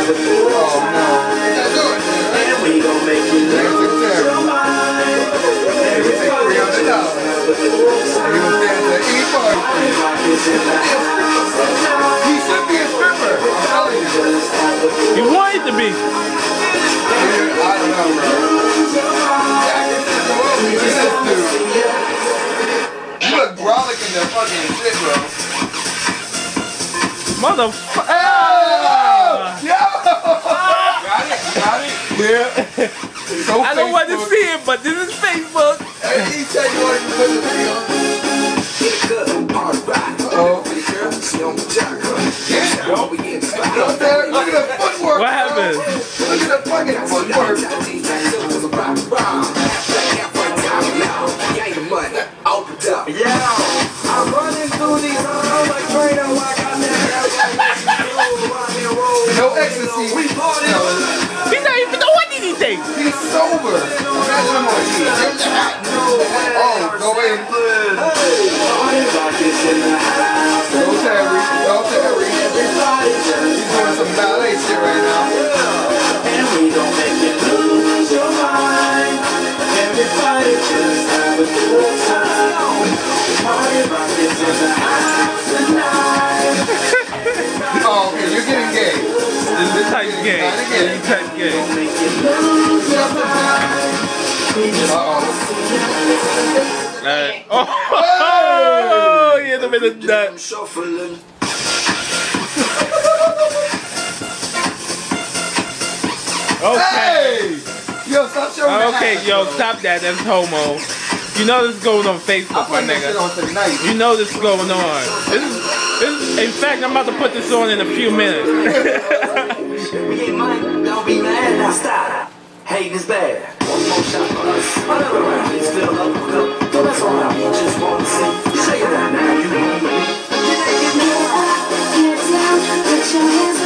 have a good time. And we gon' make you lose your mind. Everybody just have a good time. He should be a stripper. I'm telling you. You wanted to be. I don't know, bro. You look brolic in the fucking shit, bro. Motherfucker. Oh, yo! Got it? Yeah. So I don't want to see it, but this is Facebook. He said you wanted to put the video. Uh-oh. Look at the footwork. What happened? Look at the fucking footwork. Yeah, I'm running through these halls like Trano. I got that. No ecstasy. He's not even doing anything. He's sober. Imagine him on you. Give him the hat. Oh, go in. Go Terry. Go Terry. He's doing some ballet shit right now. And we gon' make you lose your mind. Everybody just have a good time. Party rockets in the house tonight. Oh, okay, you're getting gay. This type gay. This type gay. Make you lose your mind. Oh, he had a bit of that. Shuffling. Okay. Hey! Yo, stop showing the Okay, ass, yo, bro. stop that. That's homo. You know this is going on Facebook, my I'm putting this shit nigga. on tonight. You know this is going on. In fact, I'm about to put this on in a few minutes. We get money, don't be mad, now stop. Hate is bad. One more shot for us. Whatever around, it's still up, up. Don't mess around, just wanna see. Shake it out now, you know me. Get down, put your hands